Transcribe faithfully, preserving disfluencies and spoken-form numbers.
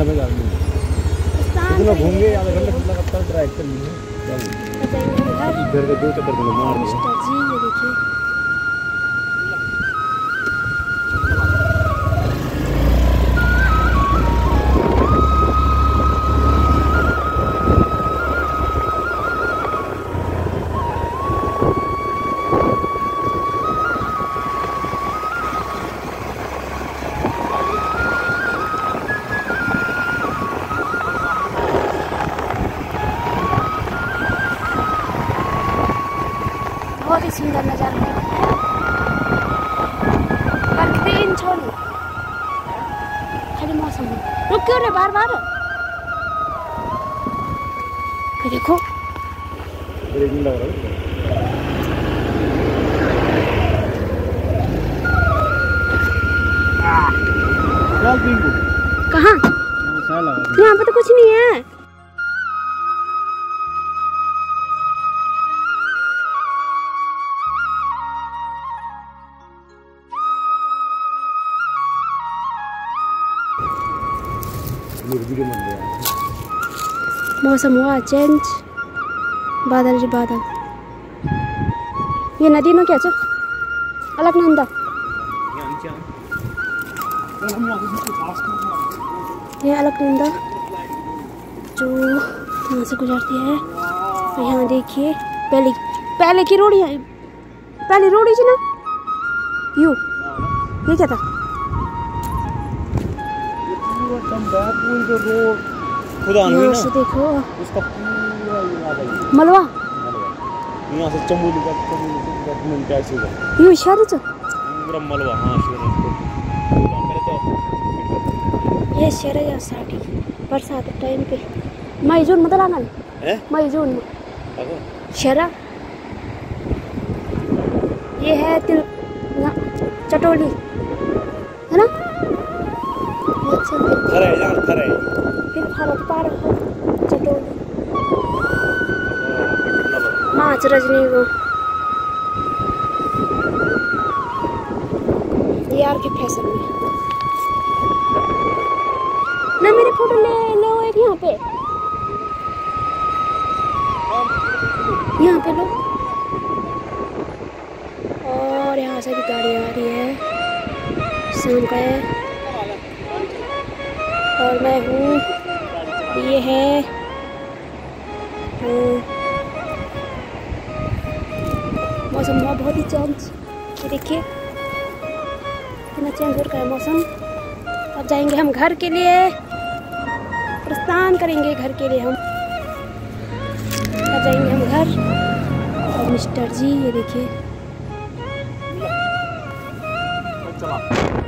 घंटे में जाएंगे घूमेंगे, आधा घंटा लगातार ड्राइव कर लेंगे। इधर के दो चक्कर को मार मिस्टर जी ये देखिए बहुत ही सुंदर नजारा है। ग्रीन छोड़ खाली मौसम रुक क्यों रहे बार बार। ये देखो कहाँ यहाँ पे तो कुछ नहीं है। मौसम हुआ चेंज, बादल जी बादल। ये नदी में क्या चल अलकनंदा, ये अलकनंदा जो यहाँ से गुजरती है। और यहाँ देखिए पहले पहले की रोड है, पहले रोड ही ना यू ये क्या था यहाँ से देखो उसका पूरा मलवा यहाँ से चमोली का चमोली का ऐसे यू शहर से पूरा मलवा। हाँ ये शहर है साड़ी बरसात के टाइम पे मई जून मतलब आना है मई जून में शहर ये है तिल चटोली है ना। खरे यार खरे फिर भारत पार चटोली माच रजनी को यार के फैशन में ना मेरे फोटो ले लो एक यहाँ पे यहाँ पे लो। और यहाँ से भी गाड़ी आ रही है, शाम का है और मैं हूँ ये है मौसम हुआ बहुत ही चेंज। ये देखिए कितना चेंज हो रहा है मौसम। अब जाएंगे हम घर के लिए, प्रस्थान करेंगे घर के लिए हम। अब जाएंगे हम घर। और मिस्टर जी ये देखिए